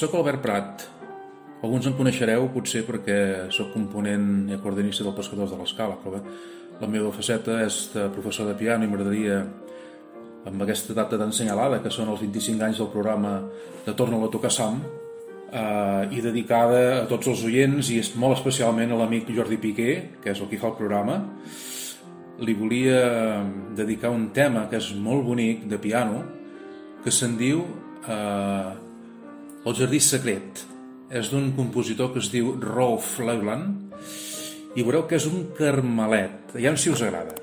Soc Albert Prat. Alguns em coneixereu potser perquè sóc component i acordeonista del Pescadors de l'Escala, però bé, la meva faceta és de professor de piano i m'agradaria, amb aquesta data tan senyalada, que són els 25 anys del programa de Torna-la a tocar Sam, i dedicada a tots els oients i molt especialment a l'amic Jordi Piqué, que és el qui fa el programa, li volia dedicar un tema que és molt bonic, de piano, que se'n diu El jardí secret. És d'un compositor que es diu Rolf Leuland i veureu que és un carmelet. Ja si us agrada.